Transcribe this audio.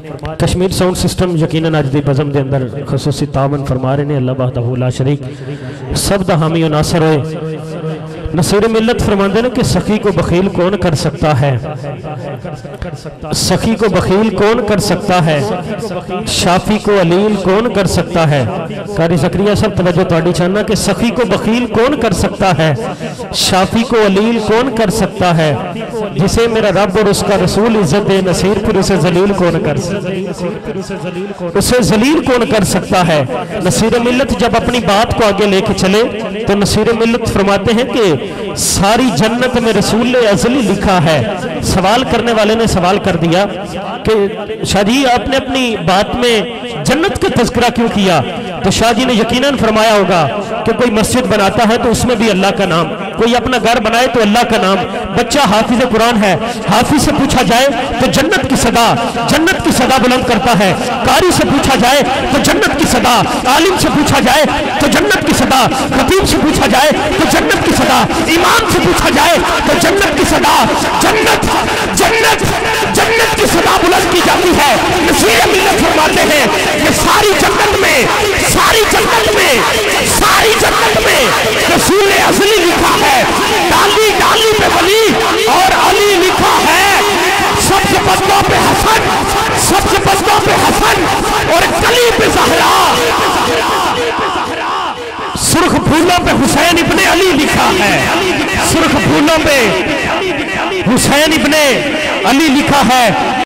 Kashmir sound system यकीनन अज दी बज़म दे अंदर खसूसी तावन फरमा रहे हैं। अल्लाह वहदहू ला शरीक सब दा हामी और नासर है। नसीर मिल्लत फरमाते हैं कि सखी को बखील कौन कर सकता है, सखी को बखील कौन कर सकता है, शाफी को अलील कौन कर सकता है। कारी ज़करिया साहब तवज्जो तुहाडी चाहना कि सखी को बखील कौन कर सकता है, शाफी को अलील कौन कर सकता है। जिसे मेरा रब और उसका रसूल इज्जत दे नसीर, फिर उसे जलील कौन कर सकता, उसे जलील कौन कर सकता है। नसीर मिल्लत जब अपनी बात को आगे लेके चले तो नसीर मिल्लत फरमाते हैं कि सारी जन्नत में रसूल अज़ली लिखा है। सवाल करने वाले ने सवाल कर दिया कि शाह जी आपने अपनी बात में जन्नत का तज़किरा क्यों किया। तो शाह जी ने यकीनन फरमाया होगा कि कोई मस्जिद बनाता है तो उसमें भी अल्लाह का नाम, कोई अपना घर बनाए तो अल्लाह का नाम, बच्चा हाफिज कुरान है, हाफिज से पूछा जाए तो जन्नत की सदा बुलंद करता है। कारी से पूछा जाए तो जन्नत की सदा, आलिम से पूछा जाए तो जन्नत की सदा, खतीब से पूछा जाए तो जन्नत की सदा, इमाम से पूछा जाए तो जन्नत की सदा, जन्नत जन्नत जन्नत की सदा बुलंद की जाती है। नसीर मिल्लत फरमाते हैं कि सारी जन्नत में रसूल अज़ली लिखा है, डाली डाली पे वली और अली लिखा है। सबसे बंदों पे हसन, सबसे बंदों पे हसन और कली पे ज़हरा, सुर्ख फूलों पे हुसैन इब्ने अली लिखा है, सुर्ख फूलों पे हुसैन इब्ने अली लिखा है।